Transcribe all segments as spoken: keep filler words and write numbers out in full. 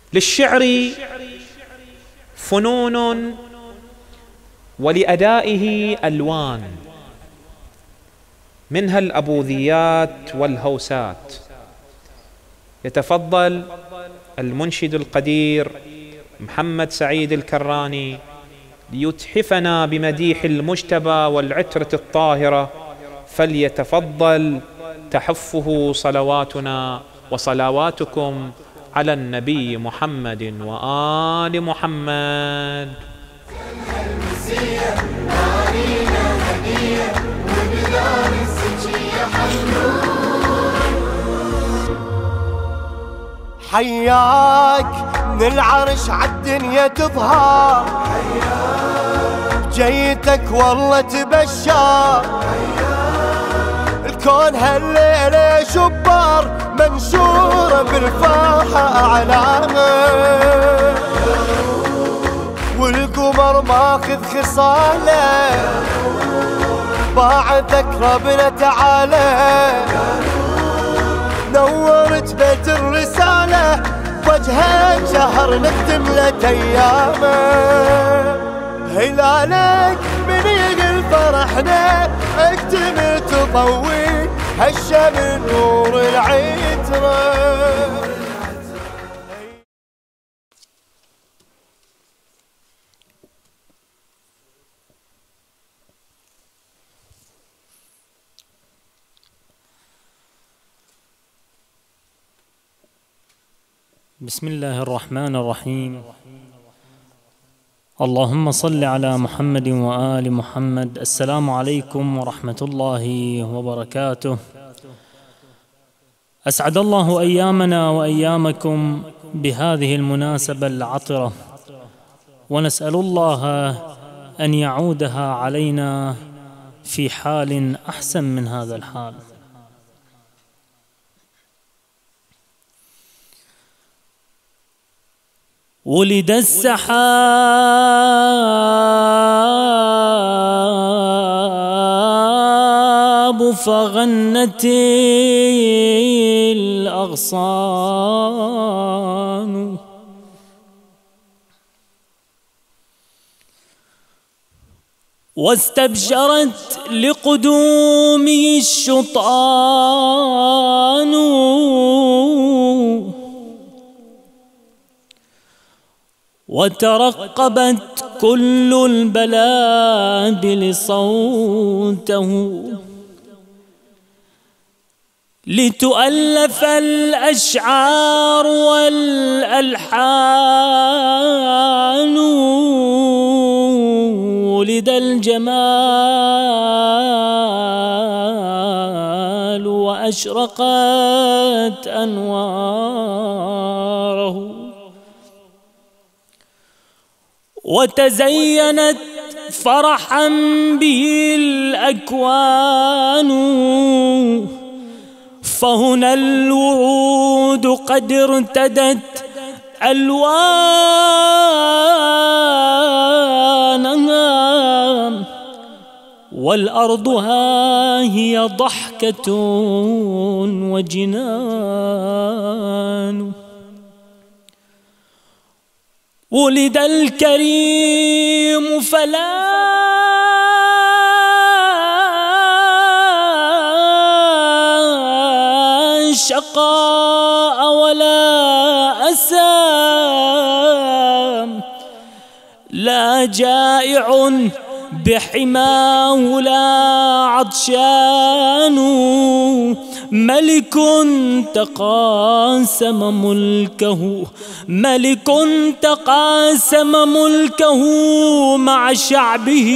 للشعر فنون ولأدائه ألوان، منها الأبوذيات والهوسات. يتفضل المنشد القدير محمد سعيد الكراني ليتحفنا بمديح المجتبى والعترة الطاهرة، فليتفضل تحفه صلواتنا وصلواتكم على النبي محمد وآل محمد. حياك من العرش عالدنيا تظهر، جيتك والله تبشر، الكون هالليلة شبار منشورة بالفرحة أعلامه، والقمر ماخذ خصاله، باعثك ربنا تعالى، نورت بيت الرسالة وجهك شهر نختم لك أيامه، هلالك منيق الفرحنا اكتمل تضوي هشة من نور العترة. بسم الله الرحمن الرحيم. اللهم صل على محمد وآل محمد. السلام عليكم ورحمة الله وبركاته. أسعد الله أيامنا وأيامكم بهذه المناسبة العطرة، ونسأل الله أن يعودها علينا في حال أحسن من هذا الحال. ولد السحاب فغنت الأغصان، واستبشرت لقدومه الشطآن، وترقبت كل البلابل صوته، لتؤلف الأشعار والألحان، ولد الجمال وأشرقت أنواره، وتزينت فرحا به الأكوان، فهنا الورود قد ارتدت ألوانها، والأرض ها هي ضحكة وجنان، ولد الكريم فلا شقاء ولا أسام، لا جائع بحماه لا عطشان، ملك تقاسم ملكه، ملك تقاسم ملكه مع شعبه،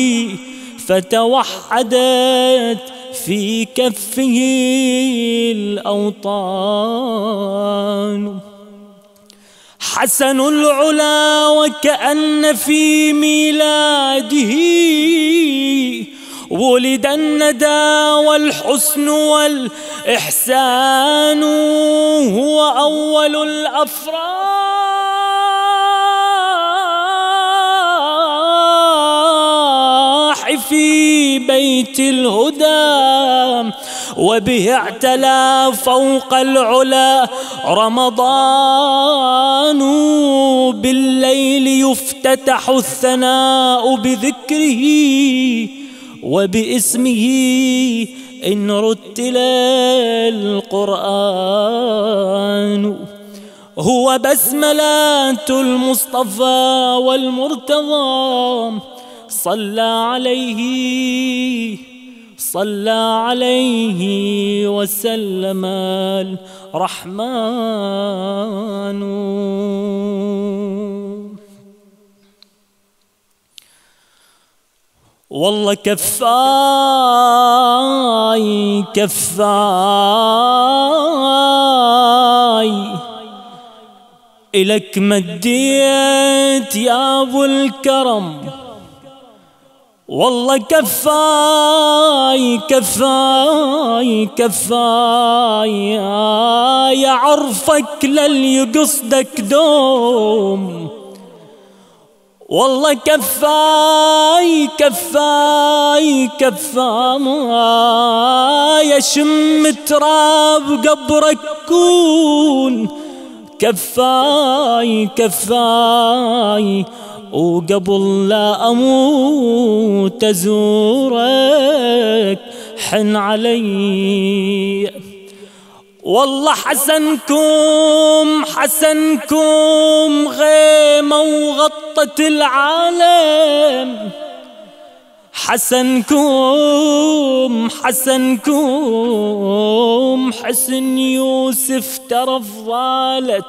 فتوحدت في كفه الأوطان. حسن العلا وكأن في ميلاده ولد الندى والحسن والإحسان، هو أول الأفراح في بيت الهدى، وبه اعتلى فوق العلا رمضان. بالليل يفتتح الثناء بذكره وباسمه إن رتل القرآن. هو بسملة المصطفى والمرتضى صلى عليه صلى عليه وسلم الرحمن. والله كفاي كفاي إلك مديت يا أبو الكرم. والله كفاي كفاي كفاي يا عرفك للي يقصدك دوم. والله كفاي كفاي كفاي شم تراب قبرك كون. كفاي كفاي وقبل لا أموت أزورك حن علي. والله حسنكم حسنكم غيمة وغطت العالم. حسنكم حسنكم حسن يوسف ترى فضالت.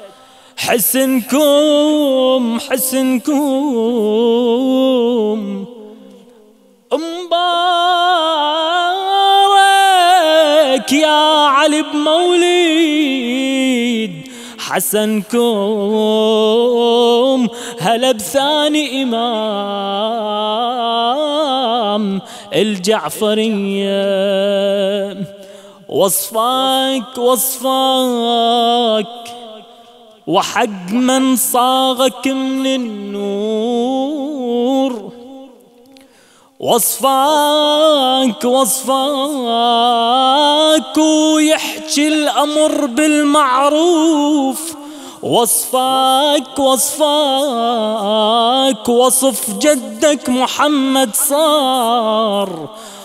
حسنكم حسنكم مبارك يا علي بمولد. حسنكم هلا بثاني إمام الجعفرية. وصفك وصفك وحق من صاغك من النور. وصفك وصفك ويحكي الأمر بالمعروف. وصفك وصفك وصف جدك محمد صار.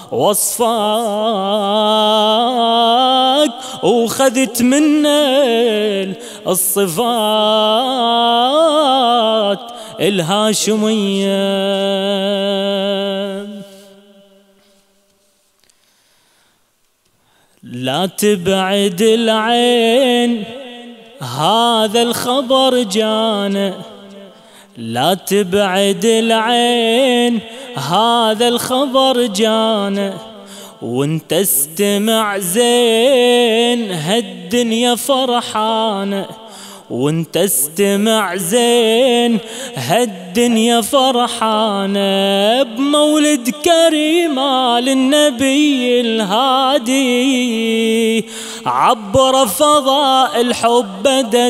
وصفك وخذت منه الصفات الهاشمية. لا تبعد العين هذا الخبر جانا. لا تبعد العين هذا الخبر جانا. وانت استمع زين هالدنيا فرحانة. وانت استمع زين هالدنيا فرحانة بمولد كريمة للنبي الهادي. عبر فضاء الحب بدت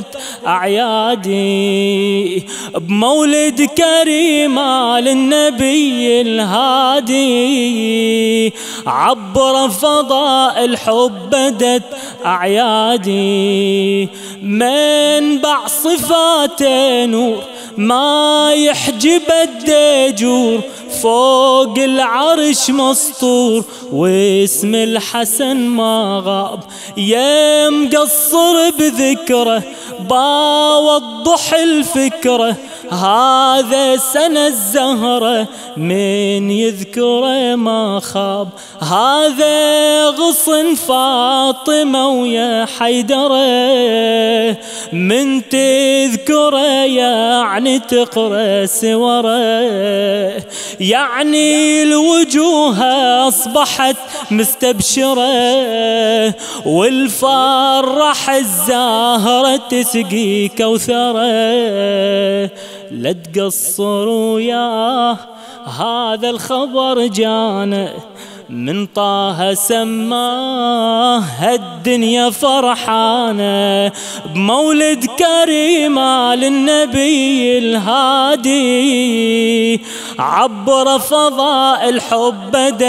أعيادي. بمولد كريمة للنبي الهادي. عبر فضاء الحب بدت أعيادي. منبع صفاته نور ما يحجب الدجور. فوق العرش مسطور واسم الحسن ما غاب. يا مقصر بذكره باوضح الفكرة. هذا سنة الزهرة من يذكره ما خاب. هذا غصن فاطمة ويا حيدره من تذكره يعني تقرأ سوره. يعني الوجوه أصبحت مستبشرة والفرح الزاهرة تسقي كوثرة. لا تقصروا يا هذا الخبر جانا من طه سماه هالدنيا فرحانة بمولد كريمة للنبي الهادي. عبر فضاء الحب بدت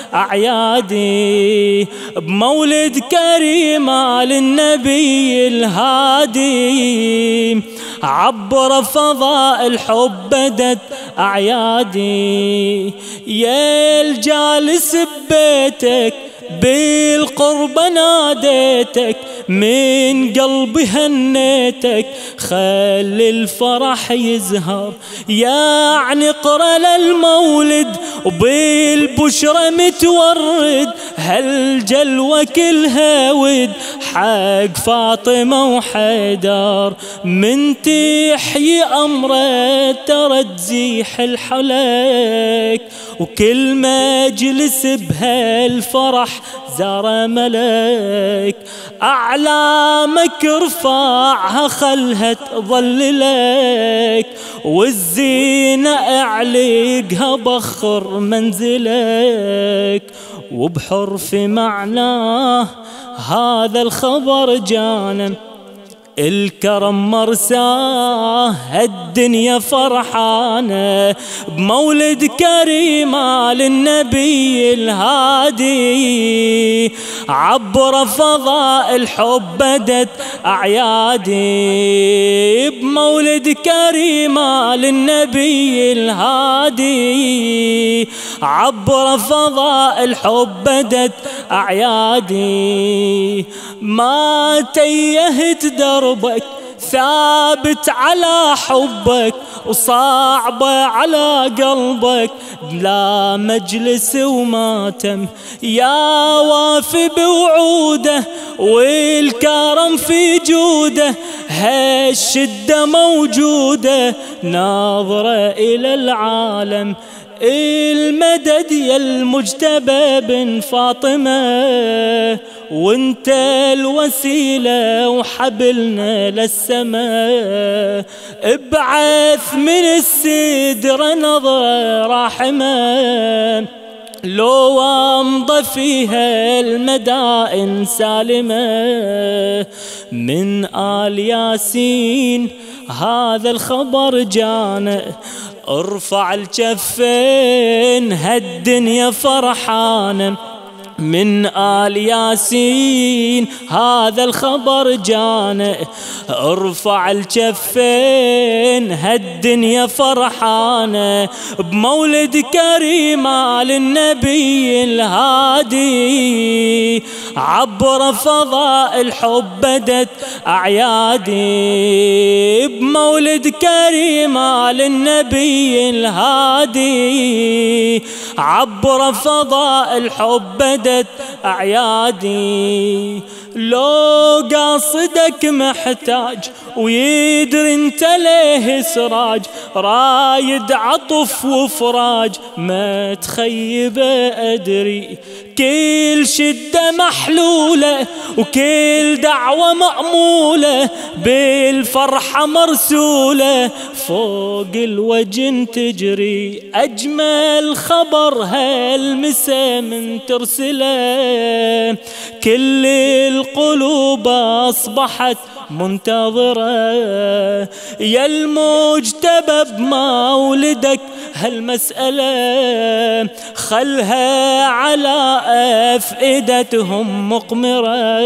أعيادي بمولد كريمة للنبي الهادي عبر فضاء الحب بدت أعيادي يا الجالس ببيتك بالقرب ناديتك من قلبي هنيتك خلي الفرح يزهر يعني اقرا للمولد وبالبشرى متورد هالجلوة كلها ود حق فاطمة وحيدر من تحيي أمره ترى تزيح الحلك وكل مجلس بهالفرح زار ملك أعلامك ارفعها خلها تظللك والزينة اعلقها بخر منزلك وبحرف معناه هذا الخبر جانا الكرم مرساه الدنيا فرحانة بمولد كريمة للنبي الهادي عبر فضاء الحب بدت أعيادي بمولد كريمة للنبي الهادي عبر فضاء الحب بدت أعيادي ما تيهت دربك ثابت على حبك وصعبة على قلبك بلا مجلس وماتم يا وافي بوعوده والكرم في جوده هالشدة موجودة ناظرة إلى العالم المدد يا المجتبى بن فاطمة وانت الوسيلة وحبلنا للسماء ابعث من السدر نظرة رحمة لو امضى فيها المدائن سالمة من آل ياسين هذا الخبر جانا ارفع الجفين هالدنيا فرحانة من آل ياسين هذا الخبر جانا ارفع الجفين هالدنيا فرحانة بمولد كريمة للنبي الهادي عبر فضاء الحب بدت أعيادي بمولد كريمة للنبي الهادي عبر فضاء الحب بدت أعيادي لو قاصدك محتاج ويدري انت ليه سراج رايد عطف وفراج ما تخيب أدري كل شدة محلولة وكل دعوة مأمولة بالفرحة مرسولة فوق الوجن تجري أجمل خبر هالمسا من ترسله كل القلوب أصبحت منتظرة يا المجتبى بمولدك هالمسألة خلها على أفئدتهم مقمرة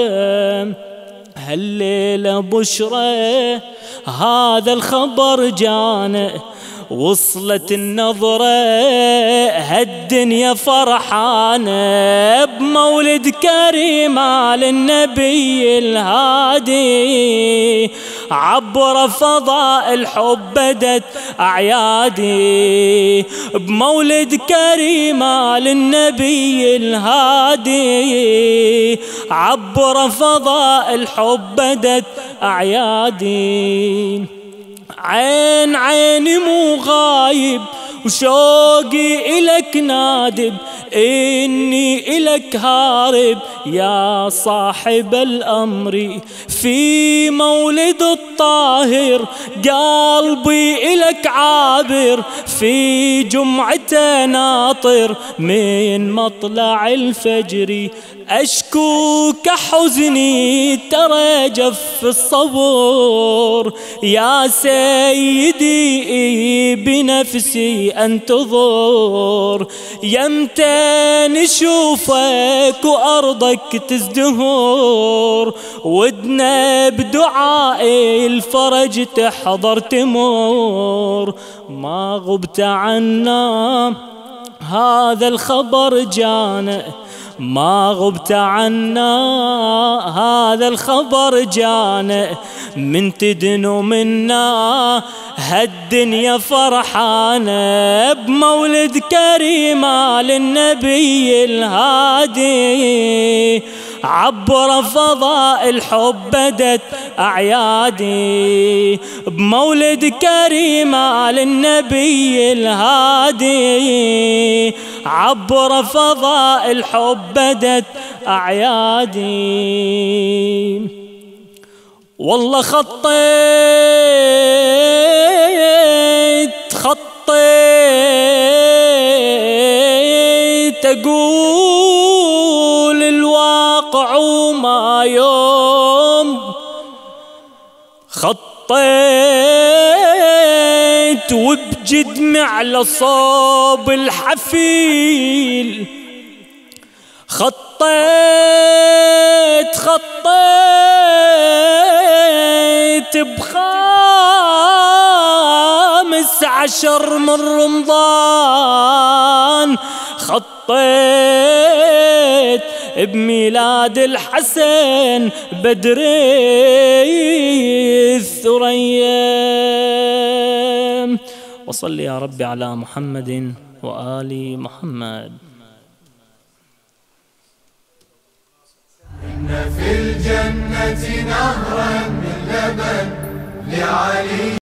هالليلة بشرى هذا الخبر جانا وصلت النظرة هالدنيا فرحانة بمولد كريمة للنبي الهادي عبر فضاء الحب بدت أعيادي بمولد كريمة للنبي الهادي عبر فضاء الحب بدت أعيادي عين عيني مو غايب وشوقي إلك نادب إني إلك هارب يا صاحب الأمر في مولد الطاهر قلبي إلك عابر في جمعته ناطر من مطلع الفجر أشكوك حزني ترى جف الصبر يا سيدي بنفسي انتظر، يمتى نشوفك وأرضك تزدهر، ودنا بدعاء الفرج تحضر تمر. ما غبت عنا هذا الخبر جانا، ما غبت عنا هذا الخبر جانا، من تدنو منا هالدنيا فرحانة، بمولد كريمة للنبي الهادي، عبر فضاء الحب بدت أعيادي، بمولد كريمة للنبي الهادي، عبر فضاء الحب بدت أعيادي. والله خطيت خطيت أقول الواقع وما يوم، خطيت وبجد معلى صوب الحفيل، خطيت خطيت بخامس عشر من رمضان، خطيت بميلاد الحسن بدر الثريا. وصل يا رب على محمد وآل محمد. إن في الجنة نهرا من لبن لعلي